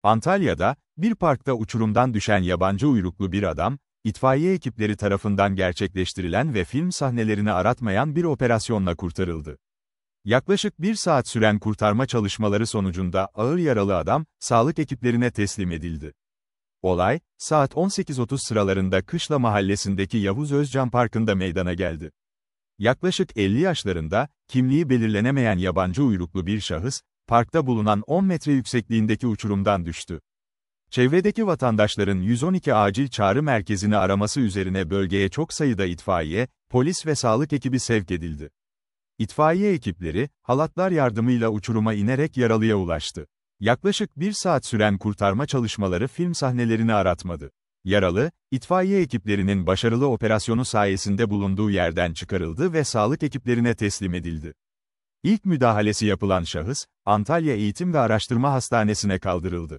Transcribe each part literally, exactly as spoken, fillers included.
Antalya'da, bir parkta uçurumdan düşen yabancı uyruklu bir adam, itfaiye ekipleri tarafından gerçekleştirilen ve film sahnelerini aratmayan bir operasyonla kurtarıldı. Yaklaşık bir saat süren kurtarma çalışmaları sonucunda ağır yaralı adam, sağlık ekiplerine teslim edildi. Olay, saat on sekiz otuz sıralarında Kışla Mahallesi'ndeki Yavuz Özcan Parkı'nda meydana geldi. Yaklaşık elli yaşlarında, kimliği belirlenemeyen yabancı uyruklu bir şahıs, parkta bulunan on metre yüksekliğindeki uçurumdan düştü. Çevredeki vatandaşların yüz on iki acil çağrı merkezini araması üzerine bölgeye çok sayıda itfaiye, polis ve sağlık ekibi sevk edildi. İtfaiye ekipleri, halatlar yardımıyla uçuruma inerek yaralıya ulaştı. Yaklaşık bir saat süren kurtarma çalışmaları film sahnelerini aratmadı. Yaralı, itfaiye ekiplerinin başarılı operasyonu sayesinde bulunduğu yerden çıkarıldı ve sağlık ekiplerine teslim edildi. İlk müdahalesi yapılan şahıs, Antalya Eğitim ve Araştırma Hastanesi'ne kaldırıldı.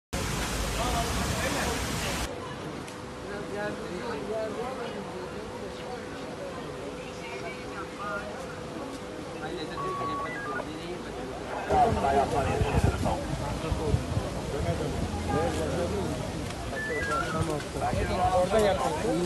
Orada yapalım.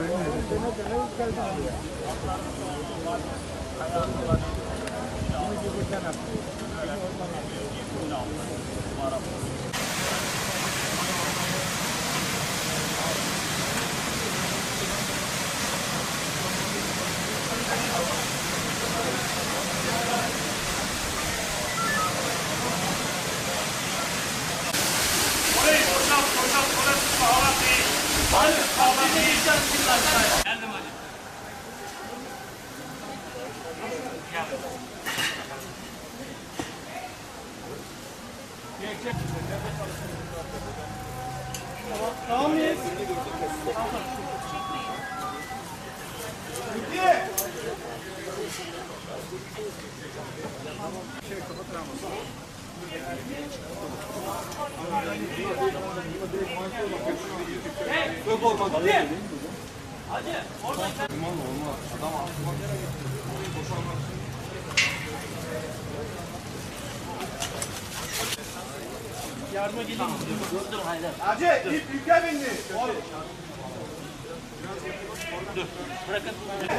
Geldim hadi. Gel. Tamam mıyız? Şey kapatır ama. Yok olmadı. Hadi. Hadi. Orada. Olmaz olmaz. Adam aklıma boşalmak. Yardıma geleyim mi? Dur dur Haydar. Hacı ip yükle beni. Dur. Bırakın.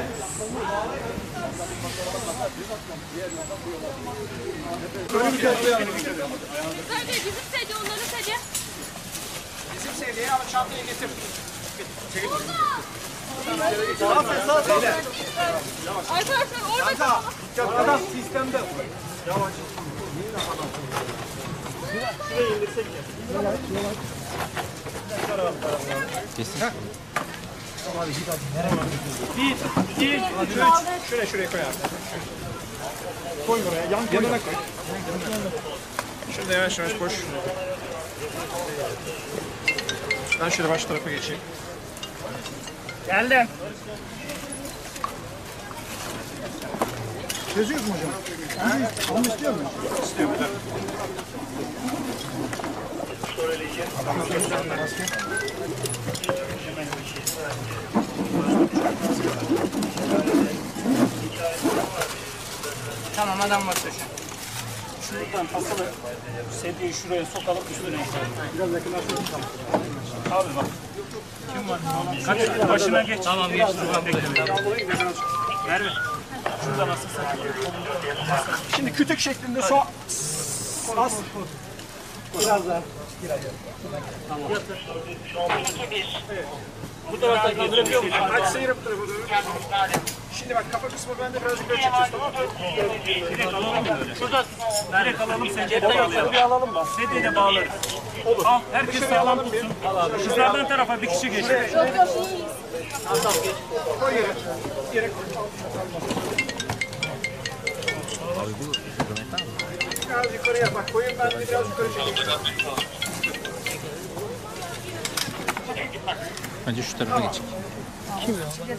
Sadece bizim sedye, onların sedye. Bizim sedyeyi ama çantayı getir. Çekil. Sağ sağ sağ. Arkadaşlar orada. Adam sistemde. Yavaş. Şuraya indirsek ya. Yavaş yavaş. Kesin. Bir, iki, üç. Şuraya şuraya koy abi. Koy buraya. Yan yanına koy. Şurada yavaş yavaş koş. Ben şöyle baş tarafa geçeyim. Geldim. Çözüyoruz mu hocam? Onu istiyor musun? İstiyorum. Tamam adam var köşe. Şuradan pasalı sedyeyi şuraya sokalım üstüne işleyelim. Biraz yakınlaşalım. Abi bak. Kim var? Kaç başına geç. Tamam geç. Tamam bekle. Merve. Şurada nasıl satıyor? Şimdi kütük şeklinde so as. Biraz daha. Tamam. Evet. Bu taraftan kaldırabiliyor musun? Hadi seyir bu tarafa doğru. Şimdi bak kafa kısmı bende birazcık böyle çekeceğiz, tamam mı? Direkt alalım böyle. Şurada direkt alalım, sedyeyi de bağlayalım. Bir alalım bak. Sedyeyi de bağlarız. Olur. Al, herkes sağlam tutsun. Kızlardan tarafa bir kişi geçsin. Yok yok iyiyiz. Tamam geç. Koy yere. Yere koy. Abi bu hükümetten mi? Biraz yukarıya bak. Koyun ben de biraz yukarı çekeyim. Önce şu tarafa geçecek. Kim ya?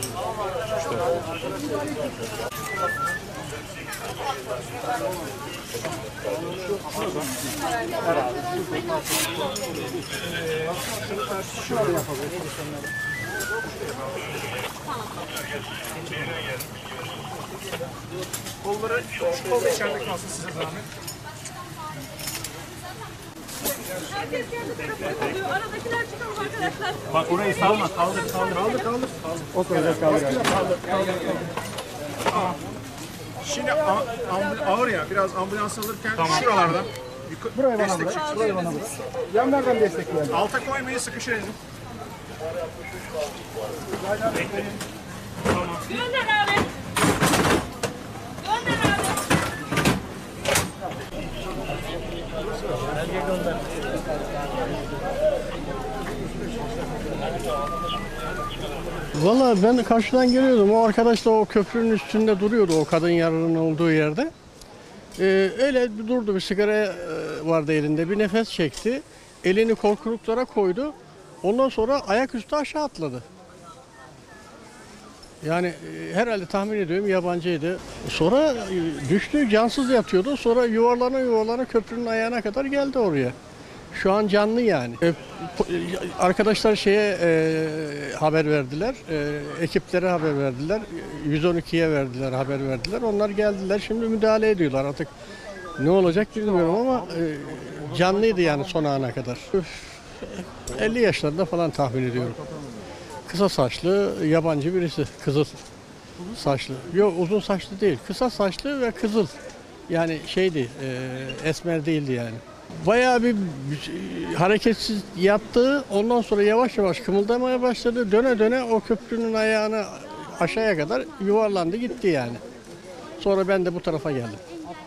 İşte. Şöyle yapalım. Kolları, şu kol da içeride kalsın size zahmet. Herkes kendi tarafına kalıyor. Aradakiler çıkalım arkadaşlar. Bak orayı salma, kaldır, kaldır, kaldır, kaldır. O kadar kaldı. Şimdi a- ambul- ağır ya, biraz ambulans alırken şuralardan yuka- Buraya bana destek bırak. çıksın. Buraya bana bırak. Yanlardan destekleyelim. Alta koymayı sıkışırız. Gönder abi. Gönder abi. Valla ben karşıdan geliyordum. O arkadaş da o köprünün üstünde duruyordu, o kadın yarının olduğu yerde. Ee, öyle bir durdu, bir sigara e, vardı elinde, bir nefes çekti. Elini korkuluklara koydu. Ondan sonra ayaküstü aşağı atladı. Yani e, herhalde tahmin ediyorum yabancıydı. Sonra e, düştü, cansız yatıyordu. Sonra yuvarlana yuvarlana köprünün ayağına kadar geldi oraya. Şu an canlı yani. E, po- arkadaşlar şeye e, haber verdiler, e, ekiplere haber verdiler, yüz on ikiye verdiler, haber verdiler. Onlar geldiler, şimdi müdahale ediyorlar artık. Ne olacak bilmiyorum ama e, canlıydı yani son ana kadar. Üf, elli yaşlarında falan tahmin ediyorum. Kısa saçlı, yabancı birisi, kızıl saçlı. Yok uzun saçlı değil, kısa saçlı ve kızıl. Yani şeydi, e, esmer değildi yani. Bayağı bir hareketsiz yattı, ondan sonra yavaş yavaş kımıldamaya başladı. Döne döne o köprünün ayağına aşağıya kadar yuvarlandı gitti yani. Sonra ben de bu tarafa geldim.